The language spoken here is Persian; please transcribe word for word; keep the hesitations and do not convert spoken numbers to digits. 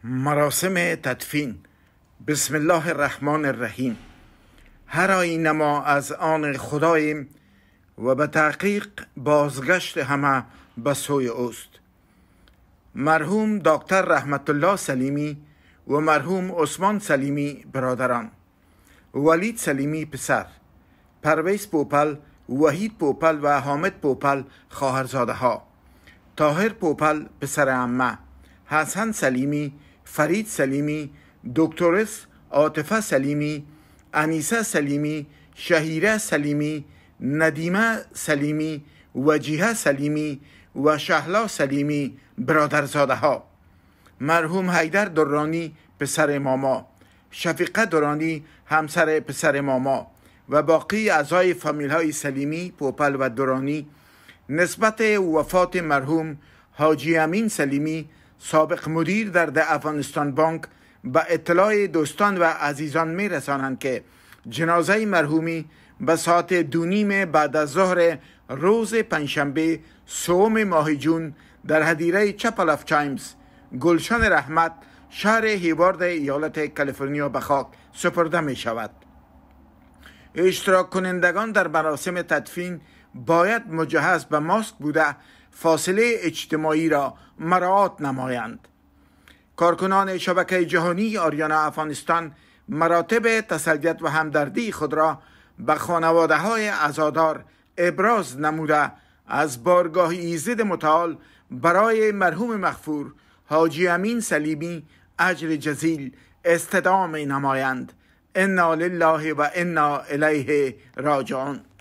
مراسم تدفین. بسم الله الرحمن الرحیم. هر آینه ما از آن خداییم و به تحقیق بازگشت همه به سوی اوست. مرحوم دکتر رحمت الله سلیمی و مرحوم عثمان سلیمی برادران، ولید سلیمی پسر، پرویز پوپل، وحید پوپل و حامد پوپل خواهرزاده ها، طاهر پوپل پسر عمه، حسن سلیمی، فرید سلیمی، دکترس عاطفه سلیمی، انیسه سلیمی، شهیره سلیمی، ندیمه سلیمی، وجیه سلیمی و شهلا سلیمی برادرزاده ها، مرحوم حیدر درانی پسر ماما، شفیقه درانی همسر پسر ماما و باقی اعضای فامیل های سلیمی، پوپل و درانی نسبت وفات مرحوم حاجی امین سلیمی سابق مدیر در ده افغانستان بانک به اطلاع دوستان و عزیزان می رسانند که جنازه مرحومی به ساعت دو نیم بعد از ظهر روز پنجشنبه سوم ماه جون در هدیره چپل آف چایمز، گلشن رحمت، شهر هیوارد، ایالت کالیفرنیا به خاک سپرده می شود. اشتراک کنندگان در مراسم تدفین باید مجهز به ماسک بوده فاصله اجتماعی را مراعات نمایند. کارکنان شبکه جهانی آریانا افغانستان مراتب تسلیت و همدردی خود را به خانواده های عزادار ابراز نموده از بارگاه ایزد متعال برای مرحوم مغفور حاجی امین سلیمی اجر جزیل استدعا می نمایند. انا لله و انا الیه راجعون.